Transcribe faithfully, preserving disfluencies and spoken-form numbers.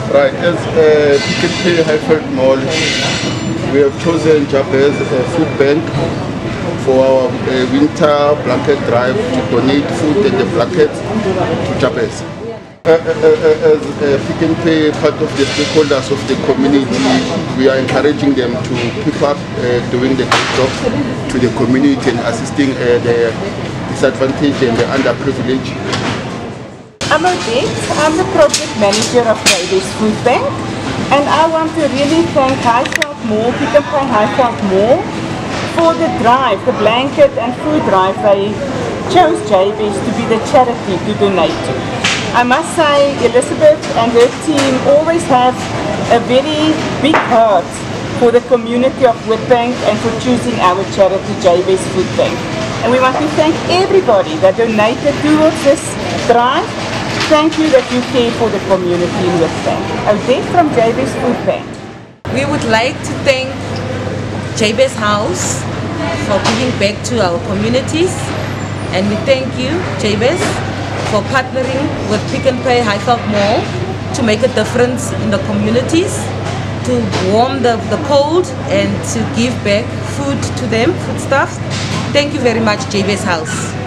Right, as uh, Pick n Pay Highfield Mall, we have chosen Jabez uh, Food Bank for our uh, winter blanket drive to donate food and the blankets to Jabez. Uh, uh, uh, as uh, Pick n Pay, part of the stakeholders of the community, we are encouraging them to pick up uh, doing the good job to the community and assisting uh, the disadvantaged and the underprivileged. I'm Odette. I'm the project manager of Jabez Food Bank, and I want to really thank Highveld Mall, Pick n Pay Highveld Mall, for the drive, the blanket and food drive. They chose Jabez to be the charity to donate to. I must say, Elizabeth and her team always have a very big heart for the community of Witbank and for choosing our charity, Jabez Food Bank. And we want to thank everybody that donated towards this drive. Thank you that you care for the community in Witbank. Odette from Jabez Food Bank. We would like to thank Jabez House for giving back to our communities, and we thank you, Jabez, for partnering with Pick n Pay Highveld Mall to make a difference in the communities, to warm the, the cold and to give back food to them, foodstuffs. Thank you very much, Jabez House.